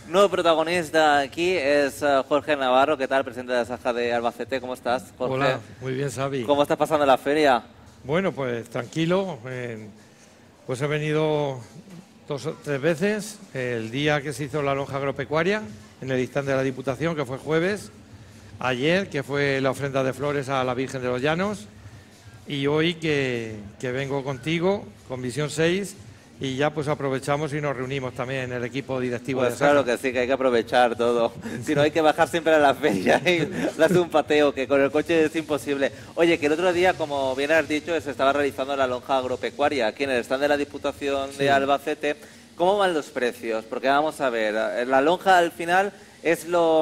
Nuevo protagonista aquí es Jorge Navarro. ¿Qué tal, presidente de Asaja de Albacete? ¿Cómo estás, Jorge? Hola, muy bien, Xavi. ¿Cómo estás pasando la feria? Bueno, pues tranquilo. Pues he venido 2 o 3 veces. El día que se hizo la lonja agropecuaria, en el stand de la Diputación, que fue jueves. Ayer, que fue la ofrenda de flores a la Virgen de los Llanos. Y hoy que vengo contigo, con Visión 6, y ya pues aprovechamos y nos reunimos también en el equipo directivo de Pues Asaja. claro que sí, que hay que aprovechar todo. Si no, hay que bajar siempre a la feria y darse un pateo, que con el coche es imposible. Oye, que el otro día, como bien has dicho, se estaba realizando la lonja agropecuaria aquí en el stand de la Diputación de Albacete. ¿Cómo van los precios? Porque vamos a ver, la lonja al final es lo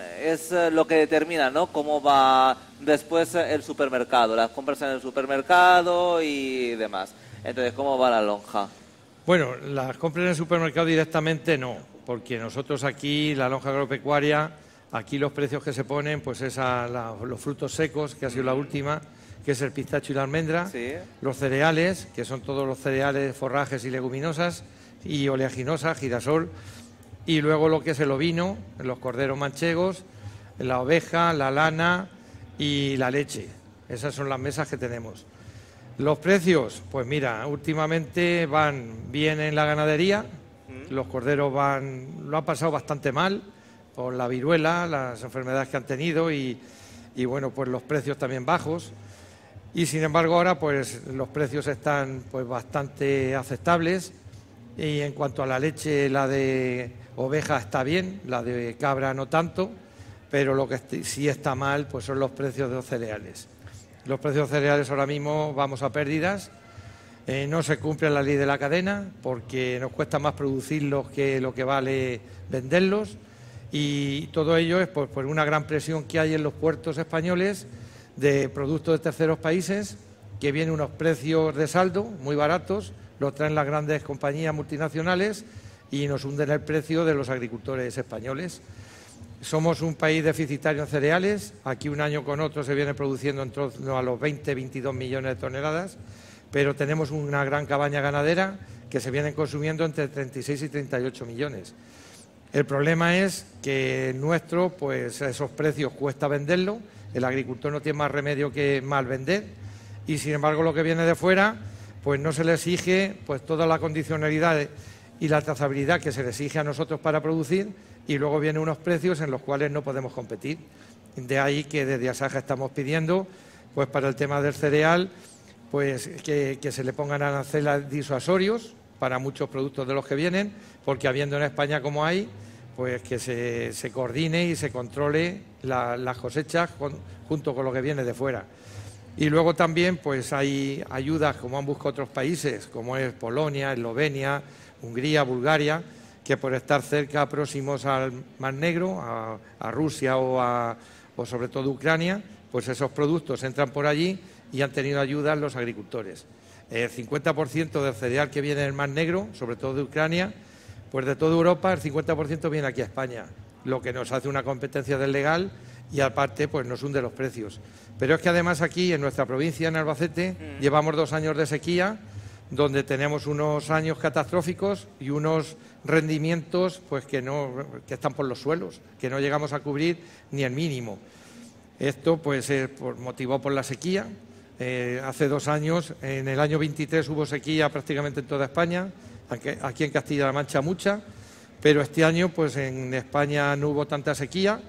que determina, ¿no? Cómo va después el supermercado, las compras en el supermercado y demás. Entonces, ¿cómo va la lonja? Bueno, las compras en el supermercado directamente no, porque nosotros aquí, la lonja agropecuaria, aquí los precios que se ponen, pues es los frutos secos, que ha sido la última, que es el pistacho y la almendra, Sí. los cereales, que son todos los cereales, forrajes y leguminosas, y oleaginosas, girasol, y luego lo que es el ovino, los corderos manchegos, la oveja, la lana y la leche. Esas son las mesas que tenemos. Los precios, pues mira, últimamente van bien en la ganadería, los corderos lo han pasado bastante mal por la viruela, las enfermedades que han tenido y bueno, pues los precios también bajos. Y sin embargo ahora pues los precios están pues bastante aceptables y en cuanto a la leche, la de oveja está bien, la de cabra no tanto, pero lo que sí está mal pues son los precios de los cereales. Los precios de cereales ahora mismo vamos a pérdidas, no se cumple la ley de la cadena porque nos cuesta más producirlos que lo que vale venderlos y todo ello es por una gran presión que hay en los puertos españoles de productos de terceros países que vienen unos precios de saldo muy baratos, los traen las grandes compañías multinacionales y nos hunden el precio de los agricultores españoles. Somos un país deficitario en cereales, aquí un año con otro se viene produciendo en torno a los 20-22 millones de toneladas, pero tenemos una gran cabaña ganadera que se vienen consumiendo entre 36 y 38 millones. El problema es que nuestro, pues esos precios cuesta venderlo, el agricultor no tiene más remedio que mal vender y sin embargo lo que viene de fuera, pues no se le exige pues toda la condicionalidad y la trazabilidad que se le exige a nosotros para producir y luego vienen unos precios en los cuales no podemos competir. De ahí que desde Asaja estamos pidiendo, pues para el tema del cereal, pues que se le pongan aranceles disuasorios para muchos productos de los que vienen, porque habiendo en España como hay, pues que se coordine y se controle las cosechas junto con lo que viene de fuera. Y luego también pues hay ayudas como han buscado otros países, como es Polonia, Eslovenia, Hungría, Bulgaria, que por estar cerca, próximos al Mar Negro, a Rusia o sobre todo Ucrania, pues esos productos entran por allí y han tenido ayudas los agricultores. El 50% del cereal que viene del Mar Negro, sobre todo de Ucrania, pues de toda Europa el 50% viene aquí a España, lo que nos hace una competencia deslegal y aparte pues nos hunde los precios. Pero es que además aquí en nuestra provincia, en Albacete, llevamos 2 años de sequía, donde tenemos unos años catastróficos y unos rendimientos pues que están por los suelos, que no llegamos a cubrir ni el mínimo. Esto pues motivado por la sequía. Hace 2 años, en el año 23 hubo sequía prácticamente en toda España, aquí en Castilla-La Mancha mucha, pero este año pues en España no hubo tanta sequía,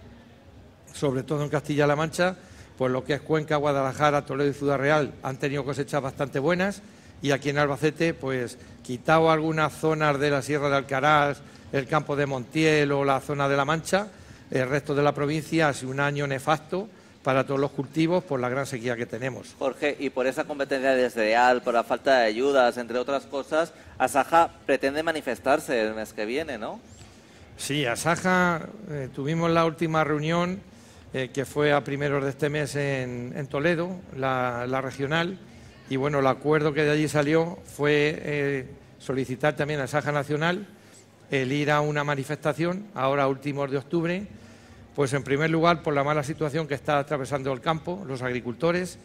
sobre todo en Castilla-La Mancha, pues lo que es Cuenca, Guadalajara, Toledo y Ciudad Real han tenido cosechas bastante buenas. Y aquí en Albacete, pues quitado algunas zonas de la Sierra de Alcaraz, el campo de Montiel o la zona de La Mancha, el resto de la provincia ha sido un año nefasto para todos los cultivos por la gran sequía que tenemos. Jorge, y por esa competencia desleal, por la falta de ayudas, entre otras cosas, Asaja pretende manifestarse el mes que viene, ¿no? Sí, Asaja, tuvimos la última reunión que fue a primeros de este mes en Toledo, la regional. Y bueno, el acuerdo que de allí salió fue solicitar también a Asaja Nacional el ir a una manifestación, ahora a últimos de octubre, pues en primer lugar por la mala situación que está atravesando el campo, los agricultores.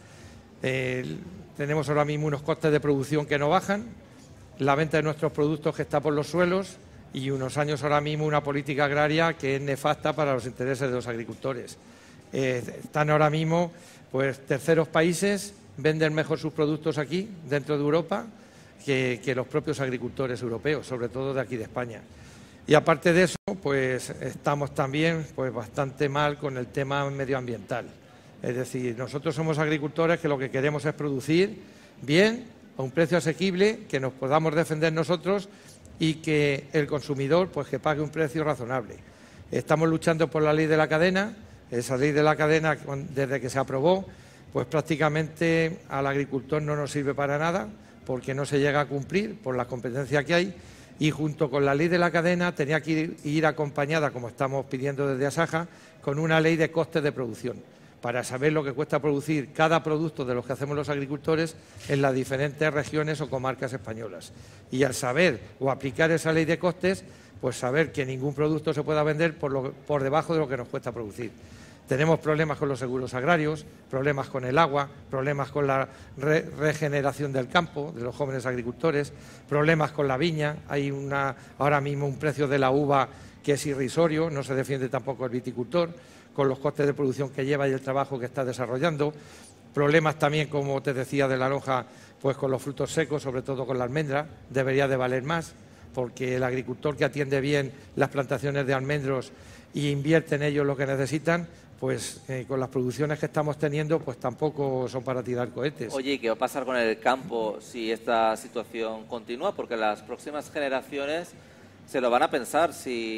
Tenemos ahora mismo unos costes de producción que no bajan, la venta de nuestros productos que está por los suelos y unos años ahora mismo una política agraria que es nefasta para los intereses de los agricultores. Están ahora mismo, pues, terceros países venden mejor sus productos aquí, dentro de Europa, que los propios agricultores europeos, sobre todo de aquí de España. Y aparte de eso, pues estamos también pues bastante mal con el tema medioambiental. Es decir, nosotros somos agricultores que lo que queremos es producir bien, a un precio asequible, que nos podamos defender nosotros y que el consumidor pues que pague un precio razonable. Estamos luchando por la ley de la cadena. Esa ley de la cadena, desde que se aprobó, pues prácticamente al agricultor no nos sirve para nada, porque no se llega a cumplir por la competencia que hay, y junto con la ley de la cadena tenía que ir acompañada, como estamos pidiendo desde Asaja, con una ley de costes de producción, para saber lo que cuesta producir cada producto de los que hacemos los agricultores en las diferentes regiones o comarcas españolas. Y al saber o aplicar esa ley de costes, pues saber que ningún producto se pueda vender por debajo de lo que nos cuesta producir. Tenemos problemas con los seguros agrarios, problemas con el agua, problemas con la regeneración del campo, de los jóvenes agricultores, problemas con la viña. Hay ahora mismo un precio de la uva que es irrisorio, no se defiende tampoco el viticultor, con los costes de producción que lleva y el trabajo que está desarrollando. Problemas también, como te decía, de la lonja, pues con los frutos secos, sobre todo con la almendra, debería de valer más, porque el agricultor que atiende bien las plantaciones de almendros y invierte en ellos lo que necesitan, pues con las producciones que estamos teniendo, pues tampoco son para tirar cohetes. Oye, ¿y qué va a pasar con el campo si esta situación continúa? Porque las próximas generaciones se lo van a pensar,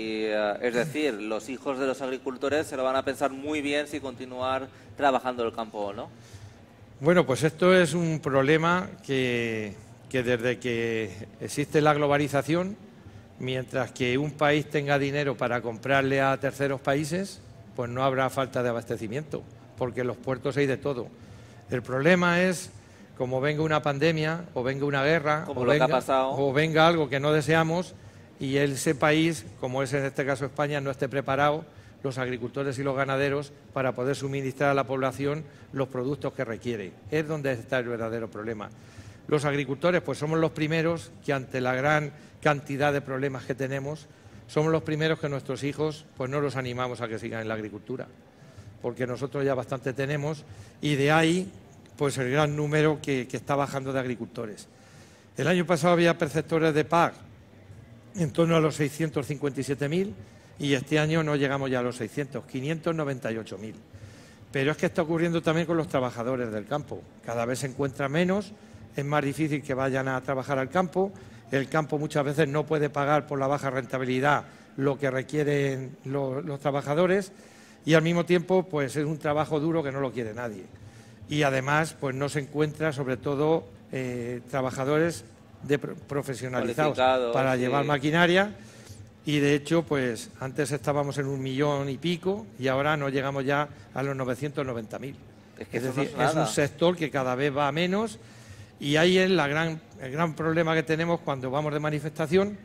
es decir, los hijos de los agricultores se lo van a pensar muy bien si continuar trabajando el campo o no. Bueno, pues esto es un problema que desde que existe la globalización, mientras que un país tenga dinero para comprarle a terceros países, pues no habrá falta de abastecimiento, porque en los puertos hay de todo. El problema es, como venga una pandemia, o venga una guerra, o venga algo que no deseamos, y ese país, como es en este caso España, no esté preparado, los agricultores y los ganaderos, para poder suministrar a la población los productos que requiere. Es donde está el verdadero problema. Los agricultores, pues somos los primeros que, ante la gran cantidad de problemas que tenemos, somos los primeros que nuestros hijos pues no los animamos a que sigan en la agricultura, porque nosotros ya bastante tenemos, y de ahí pues el gran número que está bajando de agricultores. El año pasado había perceptores de PAC en torno a los 657.000 y este año no llegamos ya a los 600, 598.000. Pero es que está ocurriendo también con los trabajadores del campo. Cada vez se encuentra menos, es más difícil que vayan a trabajar al campo. El campo muchas veces no puede pagar por la baja rentabilidad lo que requieren los trabajadores, y al mismo tiempo pues es un trabajo duro que no lo quiere nadie. Y además pues no se encuentra sobre todo trabajadores profesionalizados para llevar maquinaria, y de hecho pues antes estábamos en 1 millón y pico y ahora no llegamos ya a los 990.000. Es decir, es un sector que cada vez va a menos. Y ahí es el gran problema que tenemos cuando vamos de manifestación.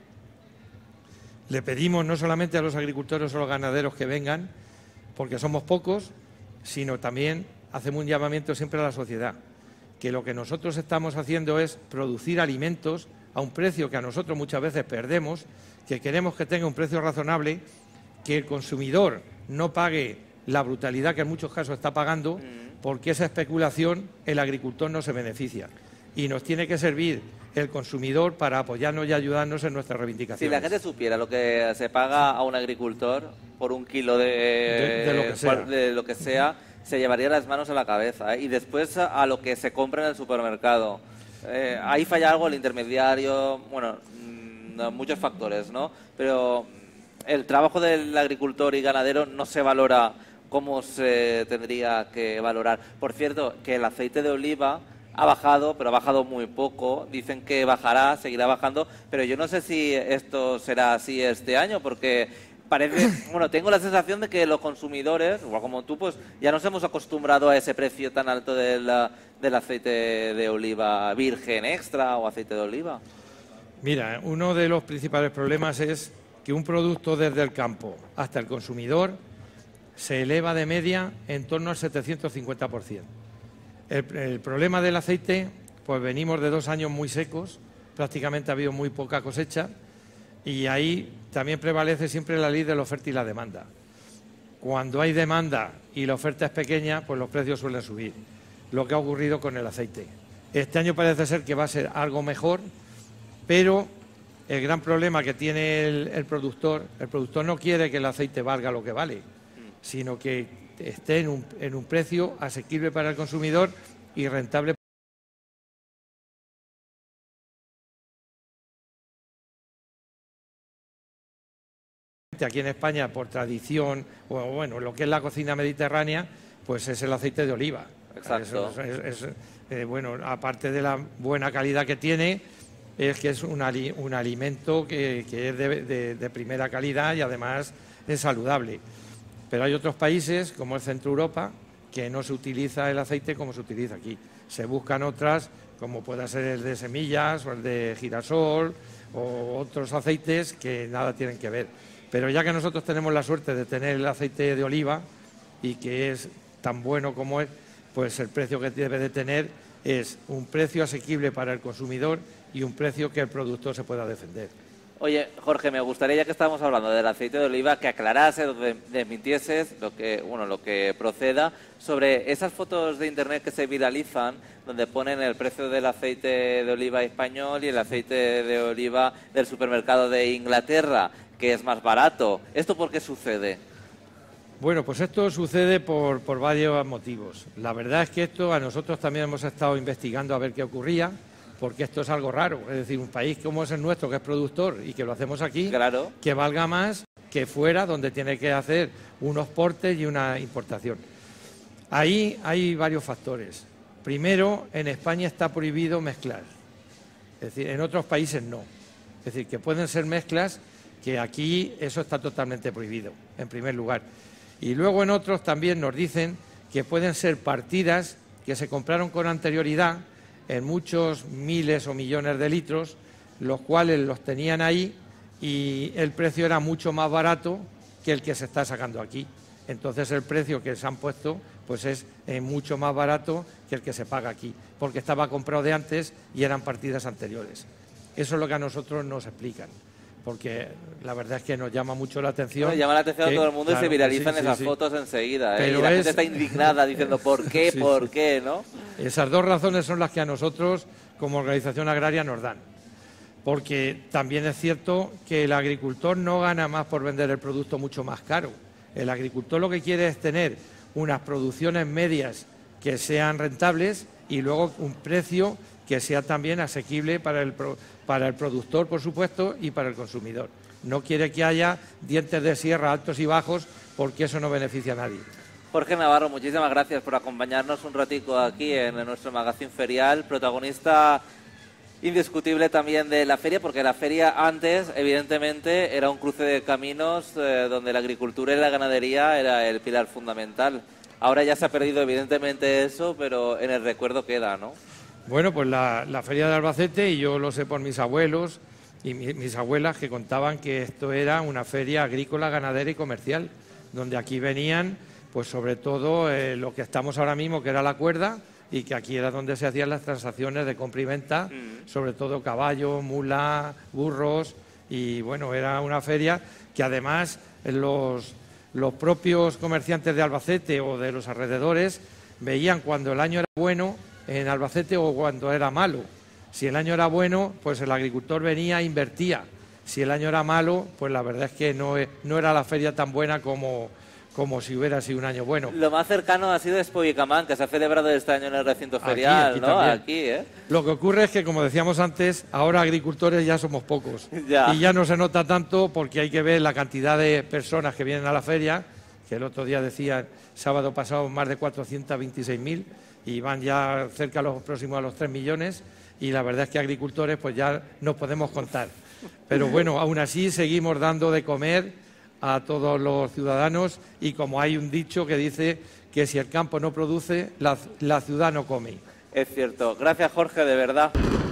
Le pedimos no solamente a los agricultores o los ganaderos que vengan, porque somos pocos, sino también hacemos un llamamiento siempre a la sociedad, que lo que nosotros estamos haciendo es producir alimentos a un precio que a nosotros muchas veces perdemos, que queremos que tenga un precio razonable, que el consumidor no pague la brutalidad que en muchos casos está pagando, porque esa especulación el agricultor no se beneficia. Y nos tiene que servir el consumidor para apoyarnos y ayudarnos en nuestras reivindicaciones. Si la gente supiera lo que se paga a un agricultor por un kilo de lo que sea, se llevaría las manos a la cabeza, ¿eh? Y después a lo que se compra en el supermercado. Ahí falla algo el intermediario, bueno, muchos factores, ¿no? Pero el trabajo del agricultor y ganadero no se valora como se tendría que valorar. Por cierto, que el aceite de oliva ha bajado, pero ha bajado muy poco. Dicen que bajará, seguirá bajando, pero yo no sé si esto será así este año, porque parece, bueno, tengo la sensación de que los consumidores, igual como tú, pues ya nos hemos acostumbrado a ese precio tan alto del aceite de oliva virgen extra o aceite de oliva. Mira, uno de los principales problemas es que un producto desde el campo hasta el consumidor se eleva de media en torno al 750%. El problema del aceite, pues venimos de 2 años muy secos, prácticamente ha habido muy poca cosecha, Y ahí también prevalece siempre la ley de la oferta y la demanda. Cuando hay demanda y la oferta es pequeña, pues los precios suelen subir. Lo que ha ocurrido con el aceite. Este año parece ser que va a ser algo mejor, pero el gran problema que tiene el productor no quiere que el aceite valga lo que vale, sino que esté en un precio asequible para el consumidor y rentable. Aquí en España, por tradición, o bueno, lo que es la cocina mediterránea, pues es el aceite de oliva. Exacto. Bueno, aparte de la buena calidad que tiene, es que es un alimento que es de primera calidad y además es saludable. Pero hay otros países, como el Centro Europa, que no se utiliza el aceite como se utiliza aquí. Se buscan otras, como pueda ser el de semillas o el de girasol o otros aceites que nada tienen que ver. Pero ya que nosotros tenemos la suerte de tener el aceite de oliva y que es tan bueno como es, pues el precio que debe de tener es un precio asequible para el consumidor y un precio que el productor se pueda defender. Oye, Jorge, me gustaría, ya que estábamos hablando del aceite de oliva, que aclarases o desmintieses lo que proceda sobre esas fotos de internet que se viralizan, donde ponen el precio del aceite de oliva español y el aceite de oliva del supermercado de Inglaterra, que es más barato. ¿Esto por qué sucede? Bueno, pues esto sucede por varios motivos. La verdad es que esto a nosotros también hemos estado investigando a ver qué ocurría, porque esto es algo raro. Es decir, un país como es el nuestro, que es productor y que lo hacemos aquí, claro, que valga más que fuera, donde tiene que hacer unos portes y una importación. Ahí hay varios factores. Primero, en España está prohibido mezclar. Es decir, en otros países no. Es decir, que pueden ser mezclas, que aquí eso está totalmente prohibido, en primer lugar. Y luego en otros también nos dicen que pueden ser partidas que se compraron con anterioridad en muchos miles o millones de litros, los cuales los tenían ahí y el precio era mucho más barato que el que se está sacando aquí. Entonces el precio que se han puesto pues es mucho más barato que el que se paga aquí, porque estaba comprado de antes y eran partidas anteriores. Eso es lo que a nosotros nos explican, porque la verdad es que nos llama mucho la atención. Bueno, llama la atención a todo el mundo, claro, y se viralizan esas fotos enseguida. Pero y la gente está indignada diciendo ¿por qué? ¿Por qué? ¿No? Esas dos razones son las que a nosotros, como organización agraria, nos dan. Porque también es cierto que el agricultor no gana más por vender el producto mucho más caro. El agricultor lo que quiere es tener unas producciones medias que sean rentables y luego un precio que sea también asequible para el productor, por supuesto, y para el consumidor. No quiere que haya dientes de sierra altos y bajos, porque eso no beneficia a nadie. Jorge Navarro, muchísimas gracias por acompañarnos un ratico aquí en nuestro magazín ferial, protagonista indiscutible también de la feria, porque la feria antes, evidentemente, era un cruce de caminos donde la agricultura y la ganadería era el pilar fundamental. Ahora ya se ha perdido, evidentemente, eso, pero en el recuerdo queda, ¿no? Bueno, pues la feria de Albacete, y yo lo sé por mis abuelos y mis abuelas, que contaban que esto era una feria agrícola, ganadera y comercial, donde aquí venían, pues sobre todo lo que estamos ahora mismo, que era la cuerda, y que aquí era donde se hacían las transacciones de compra y venta, sobre todo caballos, mulas, burros, y bueno, era una feria que además los propios comerciantes de Albacete o de los alrededores veían cuando el año era bueno en Albacete o cuando era malo. Si el año era bueno, pues el agricultor venía e invertía. Si el año era malo, pues la verdad es que no era la feria tan buena como si hubiera sido un año bueno. Lo más cercano ha sido Expobicamán, que se ha celebrado este año en el recinto ferial, aquí ¿no? También. Aquí, ¿eh? Lo que ocurre es que, como decíamos antes, ahora agricultores ya somos pocos. Ya. Y ya no se nota tanto porque hay que ver la cantidad de personas que vienen a la feria, que el otro día decían, sábado pasado, más de 426.000, y van ya cerca próximos a los 3 millones, y la verdad es que agricultores pues ya no podemos contar. Pero bueno, aún así seguimos dando de comer a todos los ciudadanos, y como hay un dicho que dice que si el campo no produce, la ciudad no come. Es cierto. Gracias, Jorge, de verdad.